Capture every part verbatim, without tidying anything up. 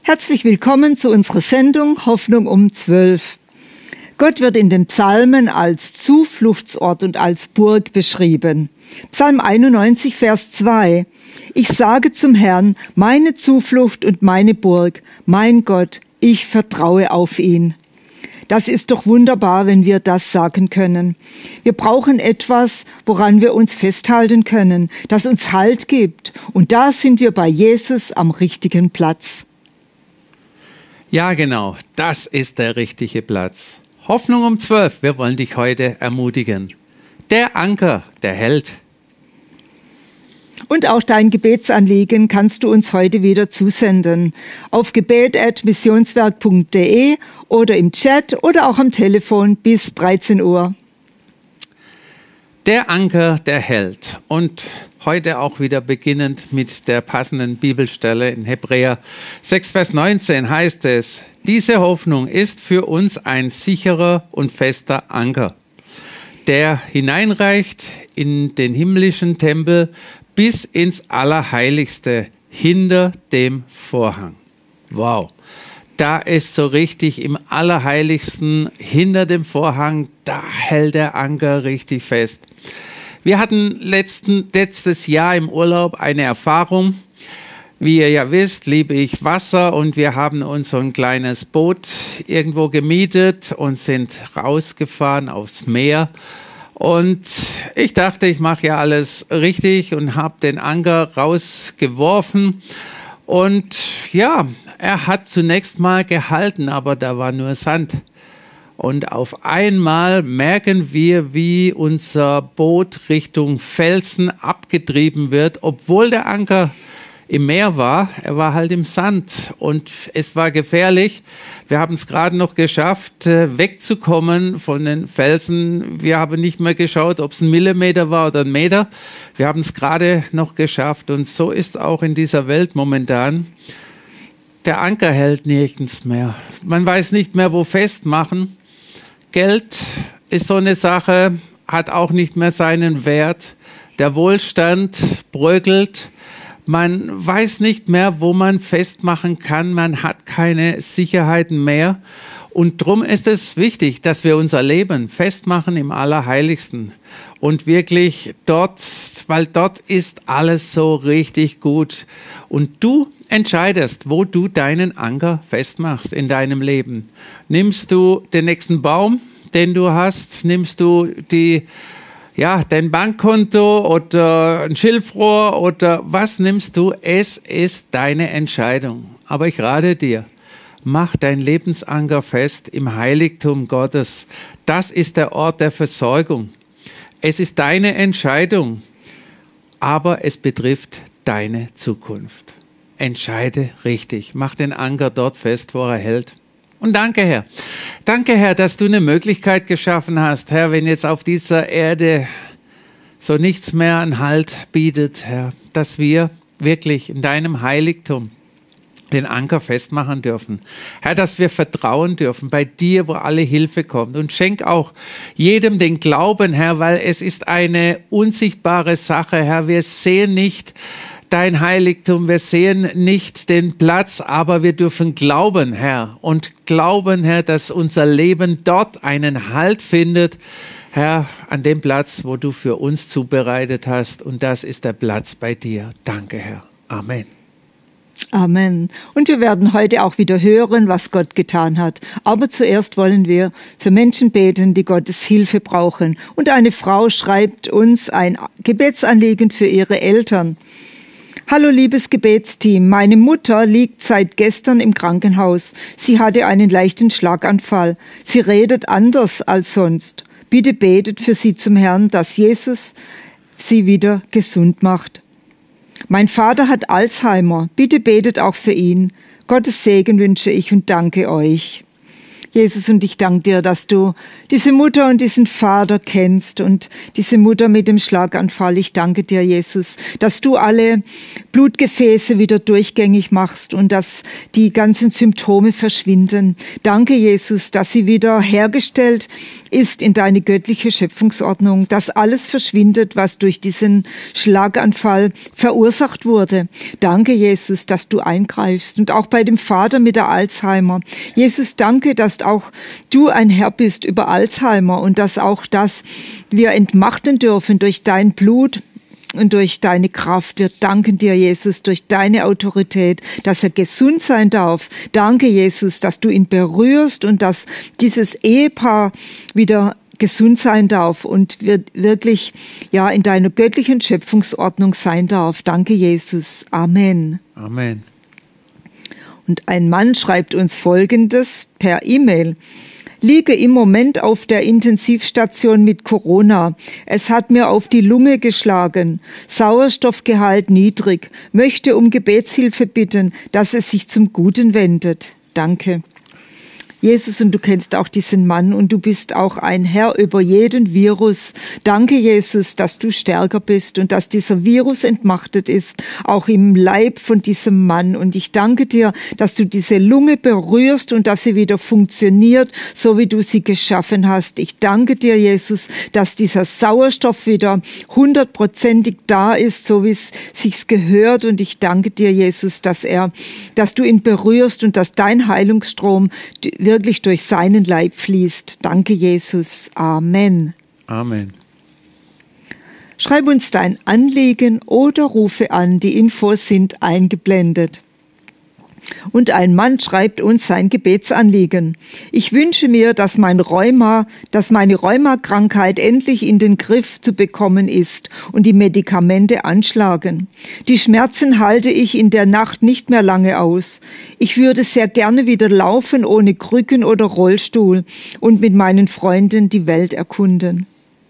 Herzlich willkommen zu unserer Sendung Hoffnung um zwölf. Gott wird in den Psalmen als Zufluchtsort und als Burg beschrieben. Psalm einundneunzig, Vers zwei. Ich sage zum Herrn, meine Zuflucht und meine Burg, mein Gott, ich vertraue auf ihn. Das ist doch wunderbar, wenn wir das sagen können. Wir brauchen etwas, woran wir uns festhalten können, das uns Halt gibt. Und da sind wir bei Jesus am richtigen Platz. Ja, genau, das ist der richtige Platz. Hoffnung um zwölf, wir wollen dich heute ermutigen. Der Anker, der hält. Und auch dein Gebetsanliegen kannst du uns heute wieder zusenden. Auf gebet at missionswerk punkt de oder im Chat oder auch am Telefon bis dreizehn Uhr. Der Anker, der hält. Und heute auch wieder beginnend mit der passenden Bibelstelle in Hebräer sechs, Vers neunzehn heißt es, diese Hoffnung ist für uns ein sicherer und fester Anker, der hineinreicht in den himmlischen Tempel bis ins Allerheiligste hinter dem Vorhang. Wow, da ist so richtig im Allerheiligsten hinter dem Vorhang, da hält der Anker richtig fest. Wir hatten letzten, letztes Jahr im Urlaub eine Erfahrung. Wie ihr ja wisst, liebe ich Wasser und wir haben uns so ein kleines Boot irgendwo gemietet und sind rausgefahren aufs Meer. Und ich dachte, ich mache ja alles richtig und habe den Anker rausgeworfen. Und ja, er hat zunächst mal gehalten, aber da war nur Sand. Und auf einmal merken wir, wie unser Boot Richtung Felsen abgetrieben wird, obwohl der Anker im Meer war. Er war halt im Sand und es war gefährlich. Wir haben es gerade noch geschafft, wegzukommen von den Felsen. Wir haben nicht mehr geschaut, ob es ein Millimeter war oder ein Meter. Wir haben es gerade noch geschafft und so ist auch in dieser Welt momentan. Der Anker hält nirgends mehr. Man weiß nicht mehr, wo festmachen. Geld ist so eine Sache, hat auch nicht mehr seinen Wert. Der Wohlstand bröckelt. Man weiß nicht mehr, wo man festmachen kann. Man hat keine Sicherheiten mehr. Und darum ist es wichtig, dass wir unser Leben festmachen im Allerheiligsten. Und wirklich dort, weil dort ist alles so richtig gut. Und du entscheidest, wo du deinen Anker festmachst in deinem Leben. Nimmst du den nächsten Baum, den du hast? Nimmst du die, ja, dein Bankkonto oder ein Schilfrohr oder was nimmst du? Es ist deine Entscheidung. Aber ich rate dir, mach dein Lebensanker fest im Heiligtum Gottes. Das ist der Ort der Versorgung. Es ist deine Entscheidung, aber es betrifft deine Zukunft. Entscheide richtig. Mach den Anker dort fest, wo er hält. Und danke, Herr. Danke, Herr, dass du eine Möglichkeit geschaffen hast, Herr, wenn jetzt auf dieser Erde so nichts mehr an Halt bietet, Herr, dass wir wirklich in deinem Heiligtum den Anker festmachen dürfen. Herr, dass wir vertrauen dürfen bei dir, wo alle Hilfe kommt. Und schenk auch jedem den Glauben, Herr, weil es ist eine unsichtbare Sache, Herr. Wir sehen nicht dein Heiligtum, wir sehen nicht den Platz, aber wir dürfen glauben, Herr. Und glauben, Herr, dass unser Leben dort einen Halt findet, Herr, an dem Platz, wo du für uns zubereitet hast. Und das ist der Platz bei dir. Danke, Herr. Amen. Amen. Und wir werden heute auch wieder hören, was Gott getan hat. Aber zuerst wollen wir für Menschen beten, die Gottes Hilfe brauchen. Und eine Frau schreibt uns ein Gebetsanliegen für ihre Eltern. Hallo liebes Gebetsteam, meine Mutter liegt seit gestern im Krankenhaus. Sie hatte einen leichten Schlaganfall. Sie redet anders als sonst. Bitte betet für sie zum Herrn, dass Jesus sie wieder gesund macht. Mein Vater hat Alzheimer. Bitte betet auch für ihn. Gottes Segen wünsche ich und danke euch. Jesus, und ich danke dir, dass du diese Mutter und diesen Vater kennst und diese Mutter mit dem Schlaganfall. Ich danke dir, Jesus, dass du alle Blutgefäße wieder durchgängig machst und dass die ganzen Symptome verschwinden. Danke, Jesus, dass sie wieder hergestellt ist in deine göttliche Schöpfungsordnung, dass alles verschwindet, was durch diesen Schlaganfall verursacht wurde. Danke, Jesus, dass du eingreifst und auch bei dem Vater mit der Alzheimer. Jesus, danke, dass auch du ein Herr bist über Alzheimer und dass auch das wir entmachten dürfen durch dein Blut und durch deine Kraft. Wir danken dir, Jesus, durch deine Autorität, dass er gesund sein darf. Danke, Jesus, dass du ihn berührst und dass dieses Ehepaar wieder gesund sein darf und wird wirklich ja in deiner göttlichen Schöpfungsordnung sein darf. Danke, Jesus. Amen. Amen. Und ein Mann schreibt uns Folgendes per E-Mail. Liege im Moment auf der Intensivstation mit Corona. Es hat mir auf die Lunge geschlagen. Sauerstoffgehalt niedrig. Möchte um Gebetshilfe bitten, dass es sich zum Guten wendet. Danke. Jesus, und du kennst auch diesen Mann und du bist auch ein Herr über jeden Virus. Danke, Jesus, dass du stärker bist und dass dieser Virus entmachtet ist, auch im Leib von diesem Mann. Und ich danke dir, dass du diese Lunge berührst und dass sie wieder funktioniert, so wie du sie geschaffen hast. Ich danke dir, Jesus, dass dieser Sauerstoff wieder hundertprozentig da ist, so wie es sich gehört. Und ich danke dir, Jesus, dass er, dass du ihn berührst und dass dein Heilungsstrom wirklich durch seinen Leib fließt. Danke, Jesus. Amen. Amen. Schreib uns dein Anliegen oder rufe an. Die Infos sind eingeblendet. Und ein Mann schreibt uns sein Gebetsanliegen. Ich wünsche mir, dass mein Rheuma, dass meine Rheumakrankheit endlich in den Griff zu bekommen ist und die Medikamente anschlagen. Die Schmerzen halte ich in der Nacht nicht mehr lange aus. Ich würde sehr gerne wieder laufen ohne Krücken oder Rollstuhl und mit meinen Freunden die Welt erkunden.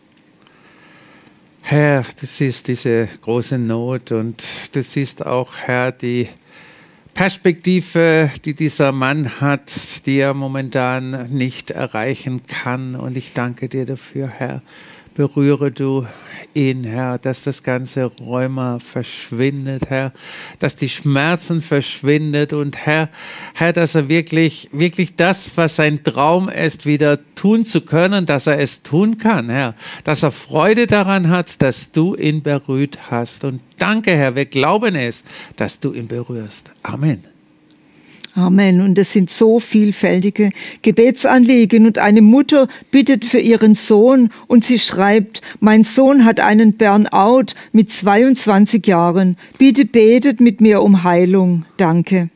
Herr, du siehst diese große Not und du siehst auch, Herr, die Perspektive, die dieser Mann hat, die er momentan nicht erreichen kann. Und ich danke dir dafür, Herr. Berühre du ihn, Herr, dass das ganze Rheuma verschwindet, Herr, dass die Schmerzen verschwindet und Herr, Herr, dass er wirklich, wirklich das, was sein Traum ist, wieder tun zu können, dass er es tun kann, Herr, dass er Freude daran hat, dass du ihn berührt hast. Und danke, Herr, wir glauben es, dass du ihn berührst. Amen. Amen. Und es sind so vielfältige Gebetsanliegen. Und eine Mutter bittet für ihren Sohn und sie schreibt, mein Sohn hat einen Burnout mit zweiundzwanzig Jahren. Bitte betet mit mir um Heilung. Danke.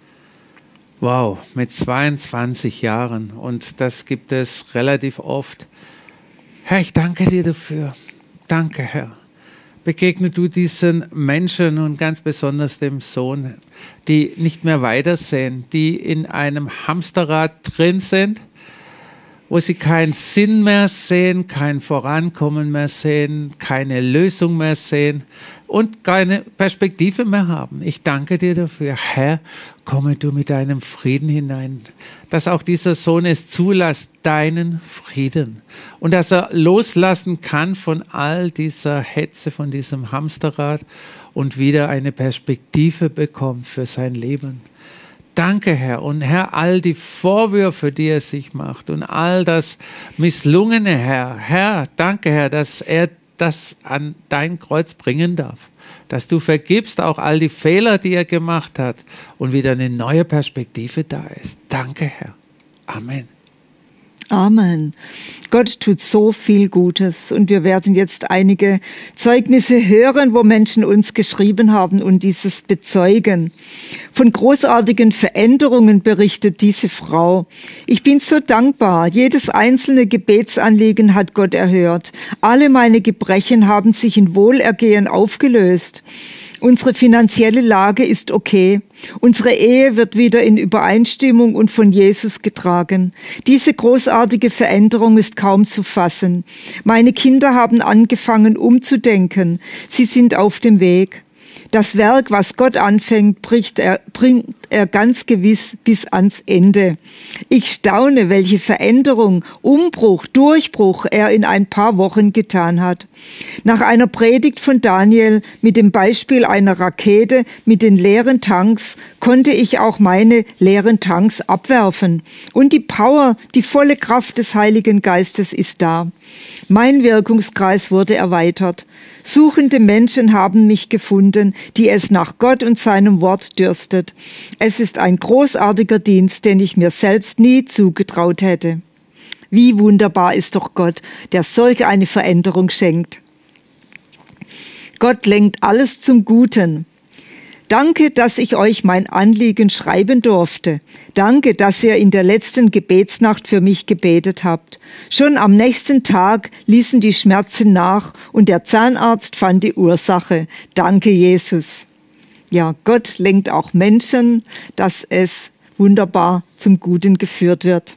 Wow, mit zweiundzwanzig Jahren. Und das gibt es relativ oft. Herr, ich danke dir dafür. Danke, Herr. Begegne du diesen Menschen und ganz besonders dem Sohn, die nicht mehr weitersehen, die in einem Hamsterrad drin sind, wo sie keinen Sinn mehr sehen, kein Vorankommen mehr sehen, keine Lösung mehr sehen und keine Perspektive mehr haben. Ich danke dir dafür, Herr, komme du mit deinem Frieden hinein, dass auch dieser Sohn es zulässt, deinen Frieden, und dass er loslassen kann von all dieser Hetze, von diesem Hamsterrad und wieder eine Perspektive bekommt für sein Leben. Danke, Herr. Und Herr, all die Vorwürfe, die er sich macht und all das Misslungene, Herr, Herr, danke, Herr, dass er das an dein Kreuz bringen darf. Dass du vergibst auch all die Fehler, die er gemacht hat und wieder eine neue Perspektive da ist. Danke, Herr. Amen. Amen. Gott tut so viel Gutes und wir werden jetzt einige Zeugnisse hören, wo Menschen uns geschrieben haben und dieses bezeugen. Von großartigen Veränderungen berichtet diese Frau. Ich bin so dankbar. Jedes einzelne Gebetsanliegen hat Gott erhört. Alle meine Gebrechen haben sich in Wohlergehen aufgelöst. Unsere finanzielle Lage ist okay. Unsere Ehe wird wieder in Übereinstimmung und von Jesus getragen. Diese großartige Veränderung ist kaum zu fassen. Meine Kinder haben angefangen umzudenken. Sie sind auf dem Weg. Das Werk, was Gott anfängt, bringt er, bringt er ganz gewiss bis ans Ende. Ich staune, welche Veränderung, Umbruch, Durchbruch er in ein paar Wochen getan hat. Nach einer Predigt von Daniel mit dem Beispiel einer Rakete mit den leeren Tanks konnte ich auch meine leeren Tanks abwerfen. Und die Power, die volle Kraft des Heiligen Geistes ist da. Mein Wirkungskreis wurde erweitert. Suchende Menschen haben mich gefunden, die es nach Gott und seinem Wort dürstet. Es ist ein großartiger Dienst, den ich mir selbst nie zugetraut hätte. Wie wunderbar ist doch Gott, der solch eine Veränderung schenkt. Gott lenkt alles zum Guten. Danke, dass ich euch mein Anliegen schreiben durfte. Danke, dass ihr in der letzten Gebetsnacht für mich gebetet habt. Schon am nächsten Tag ließen die Schmerzen nach und der Zahnarzt fand die Ursache. Danke, Jesus. Ja, Gott lenkt auch Menschen, dass es wunderbar zum Guten geführt wird.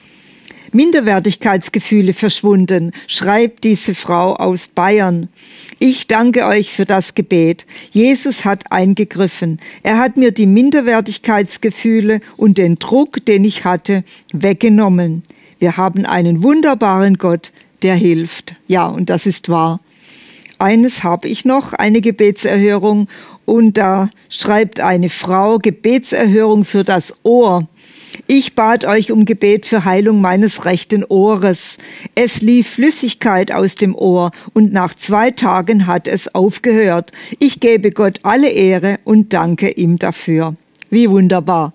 Minderwertigkeitsgefühle verschwunden, schreibt diese Frau aus Bayern. Ich danke euch für das Gebet. Jesus hat eingegriffen. Er hat mir die Minderwertigkeitsgefühle und den Druck, den ich hatte, weggenommen. Wir haben einen wunderbaren Gott, der hilft. Ja, und das ist wahr. Eines habe ich noch, eine Gebetserhörung. Und da schreibt eine Frau, Gebetserhörung für das Ohr. Ich bat euch um Gebet für Heilung meines rechten Ohres. Es lief Flüssigkeit aus dem Ohr und nach zwei Tagen hat es aufgehört. Ich gebe Gott alle Ehre und danke ihm dafür. Wie wunderbar.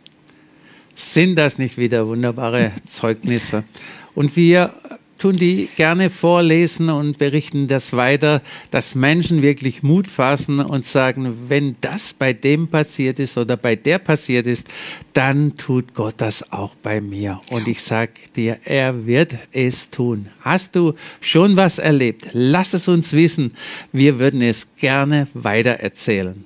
Sind das nicht wieder wunderbare Zeugnisse? Und wir tun die gerne vorlesen und berichten das weiter, dass Menschen wirklich Mut fassen und sagen, wenn das bei dem passiert ist oder bei der passiert ist, dann tut Gott das auch bei mir. Und ich sage dir, er wird es tun. Hast du schon was erlebt? Lass es uns wissen. Wir würden es gerne weiter erzählen.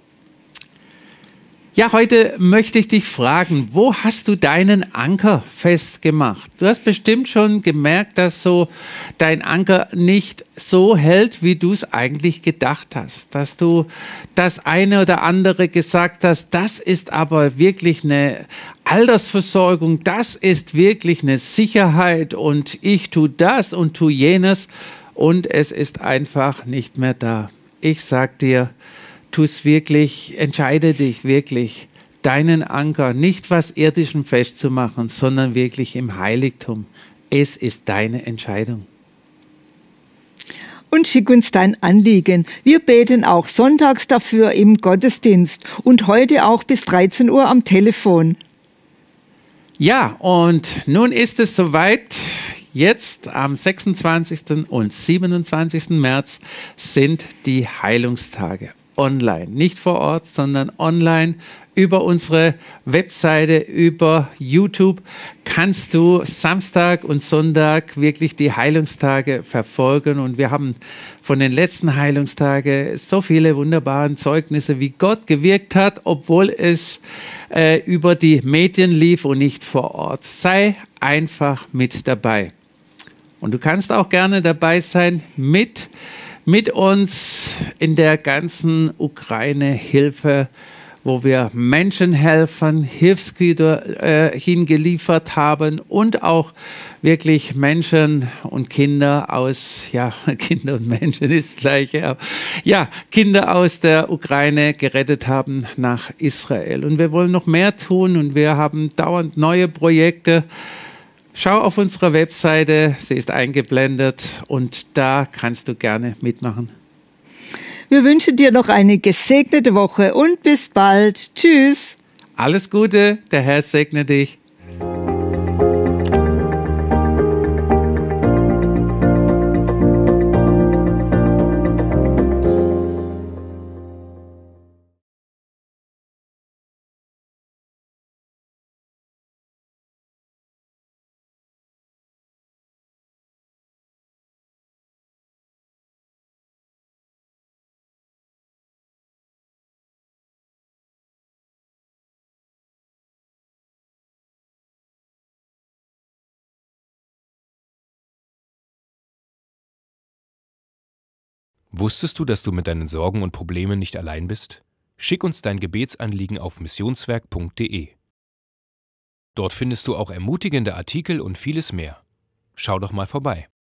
Ja, heute möchte ich dich fragen, wo hast du deinen Anker festgemacht? Du hast bestimmt schon gemerkt, dass so dein Anker nicht so hält, wie du es eigentlich gedacht hast. Dass du das eine oder andere gesagt hast, das ist aber wirklich eine Altersversorgung, das ist wirklich eine Sicherheit und ich tue das und tue jenes und es ist einfach nicht mehr da. Ich sag dir, tu es wirklich, entscheide dich wirklich, deinen Anker nicht was Irdischem festzumachen, sondern wirklich im Heiligtum. Es ist deine Entscheidung. Und schick uns dein Anliegen. Wir beten auch sonntags dafür im Gottesdienst und heute auch bis dreizehn Uhr am Telefon. Ja, und nun ist es soweit. Jetzt am sechsundzwanzigsten und siebenundzwanzigsten März sind die Heilungstage. Online, nicht vor Ort, sondern online über unsere Webseite, über YouTube kannst du Samstag und Sonntag wirklich die Heilungstage verfolgen und wir haben von den letzten Heilungstagen so viele wunderbare Zeugnisse, wie Gott gewirkt hat, obwohl es äh, über die Medien lief und nicht vor Ort. Sei einfach mit dabei. Und du kannst auch gerne dabei sein mit mit uns in der ganzen Ukraine-Hilfe, wo wir Menschen helfen, Hilfsgüter äh, hingeliefert haben und auch wirklich Menschen und Kinder aus, ja, Kinder und Menschen ist das Gleiche, aber, ja, Kinder aus der Ukraine gerettet haben nach Israel. Und wir wollen noch mehr tun und wir haben dauernd neue Projekte. Schau auf unserer Webseite, sie ist eingeblendet und da kannst du gerne mitmachen. Wir wünschen dir noch eine gesegnete Woche und bis bald. Tschüss. Alles Gute, der Herr segne dich. Wusstest du, dass du mit deinen Sorgen und Problemen nicht allein bist? Schick uns dein Gebetsanliegen auf missionswerk punkt de. Dort findest du auch ermutigende Artikel und vieles mehr. Schau doch mal vorbei.